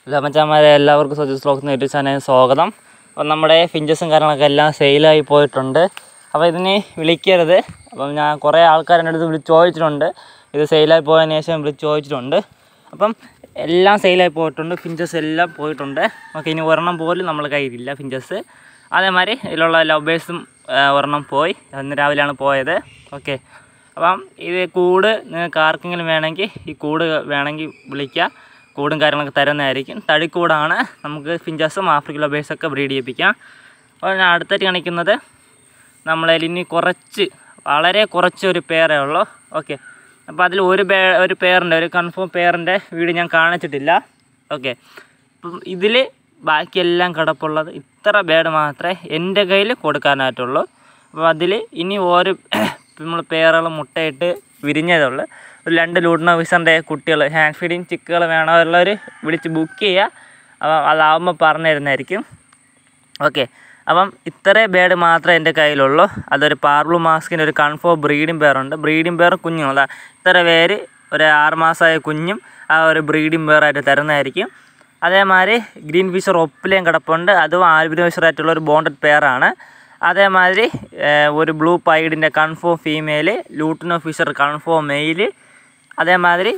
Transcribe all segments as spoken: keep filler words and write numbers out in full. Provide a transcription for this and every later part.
അല്ല മച്ചാന്മാരെ, എല്ലാവർക്കും Saji's vlogs YouTube ചാനലിൽ സ്വാഗതം. അപ്പം നമ്മുടെ ഫിഞ്ചസും കാര്യങ്ങളൊക്കെ എല്ലാം സെയിലായി പോയിട്ടുണ്ട്. അപ്പോൾ ഇതിന് വിളിക്കരുത്. അപ്പം ഞാൻ കുറേ ആൾക്കാരുടെ അടുത്ത് വിളിച്ച് ചോദിച്ചിട്ടുണ്ട്, ഇത് സെയിലായി പോയതിന് ശേഷം വിളിച്ച് ചോദിച്ചിട്ടുണ്ട്. അപ്പം എല്ലാം സെയിലായി പോയിട്ടുണ്ട്, ഫിഞ്ചസ് എല്ലാം പോയിട്ടുണ്ട്. ഓക്കെ, ഇനി ഒരെണ്ണം പോലും നമ്മൾ കയ്യിലില്ല ഫിഞ്ചസ്. അതേമാതിരി ഇതിലുള്ള ലവ് ഒരെണ്ണം പോയി, ഇന്ന് രാവിലെയാണ് പോയത്. ഓക്കെ, അപ്പം ഇത് കൂട് നിങ്ങൾക്ക് ആർക്കെങ്കിലും വേണമെങ്കിൽ ഈ കൂട് വേണമെങ്കിൽ വിളിക്കുക, കൂടും കാര്യങ്ങളൊക്കെ തരുന്നതായിരിക്കും. തടിക്കൂടാണ്, നമുക്ക് ഫിഞ്ചസും ആഫ്രിക്കൻ ലവേഴ്സൊക്കെ ബ്രീഡ് ചെയ്യിപ്പിക്കാം. അപ്പോൾ ഞാൻ അടുത്തായിട്ട് കാണിക്കുന്നത് നമ്മളതിൽ ഇനി കുറച്ച് വളരെ കുറച്ച് ഒരു പെയറേ ഉള്ളൂ. ഓക്കെ, അപ്പോൾ അതിൽ ഒരു പേ ഒരു പെയറിൻ്റെ ഒരു കൺഫേം പെയറിൻ്റെ വീഡിയോ ഞാൻ കാണിച്ചിട്ടില്ല. ഓക്കെ, അപ്പം ഇതിൽ ബാക്കിയെല്ലാം കിടപ്പുള്ളത് ഇത്ര ബേഡ് മാത്രമേ എൻ്റെ കയ്യിൽ കൊടുക്കാനായിട്ടുള്ളൂ. അപ്പോൾ അതിൽ ഇനി ഓരോ നമ്മൾ പെയറുകൾ മുട്ടയിട്ട് വിരിഞ്ഞതുള്ളൂ. ഒരു രണ്ട് ലൂഡിനോ വിസറിൻ്റെ കുട്ടികൾ ഹാൻഡ് ഫീഡിങ് ചിക്കുകൾ വേണമെന്നുള്ളവർ വിളിച്ച് ബുക്ക് ചെയ്യുക. അപ്പം അതാവുമ്പോൾ പറഞ്ഞു തരുന്നതായിരിക്കും. ഓക്കെ, അപ്പം ഇത്രേ ബേഡ് മാത്രമേ എൻ്റെ കയ്യിലുള്ളൂ. അതൊരു പാർബ്ലൂ മാസ്കിൻ്റെ ഒരു കൺഫേം ബ്രീഡിംഗ് പെയറുണ്ട്. ബ്രീഡിംഗ് പെയർ കുഞ്ഞുങ്ങൾ അതാ ഇത്ര പേര് ഒരു ആറ് മാസമായ കുഞ്ഞും ആ ഒരു ബ്രീഡിംഗ് പെയറായിട്ട് തരുന്നതായിരിക്കും. അതേമാതിരി ഗ്രീൻ ഫിഷർ ഒപ്പിലേയും കിടപ്പുണ്ട്, അതും ആൽബിനോ ഫിഷറായിട്ടുള്ള ഒരു ബോണ്ടഡ് പെയറാണ്. അതേമാതിരി ഒരു ബ്ലൂ പൈഡിൻ്റെ confirm female, lutino fisher confirm male. അതേമാതിരി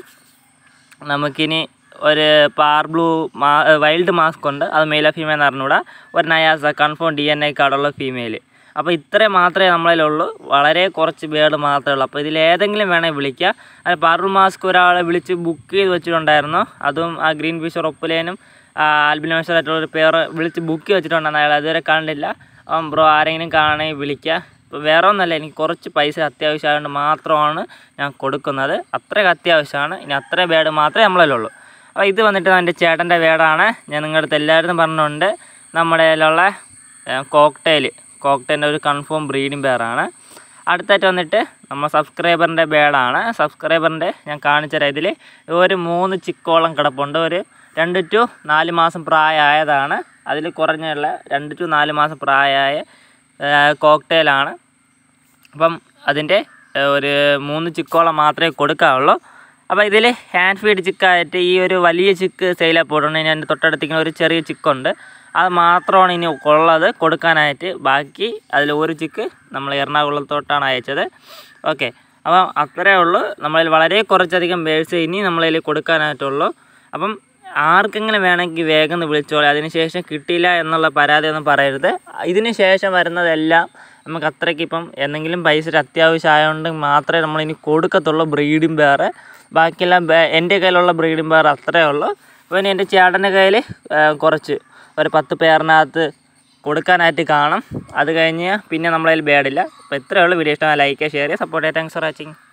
നമുക്കിനി ഒരു പാർ ബ്ലൂ മാ വൈൽഡ് മാസ്ക് ഉണ്ട്, അത് മെയിലോ ഫീമെയിൽ എന്ന് പറഞ്ഞുകൂടാ. ഒരു Nyasa confirm D N I കാർഡുള്ള ഫീമെയിൽ. അപ്പോൾ ഇത്രയും മാത്രമേ നമ്മളിലുള്ളൂ, വളരെ കുറച്ച് ബേഡ് മാത്രമേ ഉള്ളൂ. അപ്പോൾ ഇതിലേതെങ്കിലും വേണമെങ്കിൽ വിളിക്കുക. അത് പാർ ബ്ലൂ മാസ്ക് ഒരാളെ വിളിച്ച് ബുക്ക് ചെയ്ത് വെച്ചിട്ടുണ്ടായിരുന്നു, അതും ആ ഗ്രീൻ ഫിഷർ ഒപ്പുലേനും ആൽബിനോ ഫിഷറായിട്ടുള്ളൊരു പേർ വിളിച്ച് ബുക്ക് വെച്ചിട്ടുണ്ടായിരുന്നു. അയാൾ അതുവരെ കണ്ടില്ല. അപ്പം ബ്രോ ആരെങ്കിലും കാണണമെങ്കിൽ വിളിക്കുക. ഇപ്പോൾ വേറെ ഒന്നല്ല, എനിക്ക് കുറച്ച് പൈസ അത്യാവശ്യമായതുകൊണ്ട് മാത്രമാണ് ഞാൻ കൊടുക്കുന്നത്. അത്രയ്ക്ക് അത്യാവശ്യമാണ്. ഇനി അത്ര ബേഡ് മാത്രമേ നമ്മളിലുള്ളൂ. അപ്പോൾ ഇത് വന്നിട്ട് എൻ്റെ ചേട്ടൻ്റെ ബേഡാണ്. ഞാൻ നിങ്ങളുടെ അടുത്ത് എല്ലാവരും പറഞ്ഞിട്ടുണ്ട്, നമ്മുടെ കയ്യിലുള്ള കോക്ടെയിൽ കോക്ടെയിലിൻ്റെ ഒരു കൺഫേം ബ്രീഡിംഗ് പെയറാണ്. അടുത്തായിട്ട് വന്നിട്ട് നമ്മൾ സബ്സ്ക്രൈബറിൻ്റെ ബേഡാണ്. സബ്സ്ക്രൈബറിൻ്റെ ഞാൻ കാണിച്ച ഇതിൽ ഒരു മൂന്ന് ചിക്കോളം കിടപ്പുണ്ട്. ഒരു രണ്ട് ടു നാല് മാസം പ്രായമായതാണ്. അതിൽ കുറഞ്ഞുള്ള രണ്ട് ടു നാല് മാസം പ്രായമായ കോക്ടെയിലാണ്. അപ്പം അതിൻ്റെ ഒരു മൂന്ന് ചിക്കോളം മാത്രമേ കൊടുക്കാവുള്ളൂ. അപ്പോൾ ഇതിൽ ഹാൻഡ് ഫീഡ് ചിക്കായിട്ട് ഈ ഒരു വലിയ ചിക്ക് സെയിലായി പോയിട്ടുണ്ട്. ഇനി എൻ്റെ തൊട്ടടുത്തിങ്ങനെ ഒരു ചെറിയ ചിക്കുണ്ട്, അത് മാത്രമാണ് ഇനി ഉള്ളത് കൊടുക്കാനായിട്ട്. ബാക്കി അതിൽ ഒരു ചിക്ക് നമ്മൾ എറണാകുളത്തോട്ടാണ് അയച്ചത്. ഓക്കെ, അപ്പം അത്രയേ ഉള്ളൂ. നമ്മളിൽ വളരെ കുറച്ചധികം ബേഡ്സ് ഇനി നമ്മളതിൽ കൊടുക്കാനായിട്ടുള്ളൂ. അപ്പം ആർക്കെങ്കിലും വേണമെങ്കിൽ വേഗം വിളിച്ചോളൂ. അതിന് ശേഷം കിട്ടിയില്ല എന്നുള്ള പരാതി ഒന്നും പറയരുത്. ഇതിന് ശേഷം വരുന്നതെല്ലാം നമുക്ക് അത്രയ്ക്ക് ഇപ്പം എന്തെങ്കിലും പൈസ അത്യാവശ്യം ആയതുകൊണ്ട് മാത്രമേ നമ്മളിനി കൊടുക്കത്തുള്ളൂ ബ്രീഡിംഗ് പെയർ. ബാക്കിയെല്ലാം എൻ്റെ കയ്യിലുള്ള ബ്രീഡിംഗ് പെയർ അത്രയേ ഉള്ളൂ. അപ്പോൾ ഇനി എൻ്റെ ചേട്ടൻ്റെ കയ്യിൽ കുറച്ച് ഒരു പത്ത് പെയറിനകത്ത് കൊടുക്കാനായിട്ട് കാണും. അത് കഴിഞ്ഞ് പിന്നെ നമ്മളതിൽ ബേഡില്ല. അപ്പോൾ ഇത്രയേ ഉള്ളൂ. വീഡിയോ ഇഷ്ടമായി ലൈക്ക് ചെയ്യുക, ഷെയർ ചെയ്യുക, സപ്പോർട്ട് ചെയ്യുക. Thanks for watching.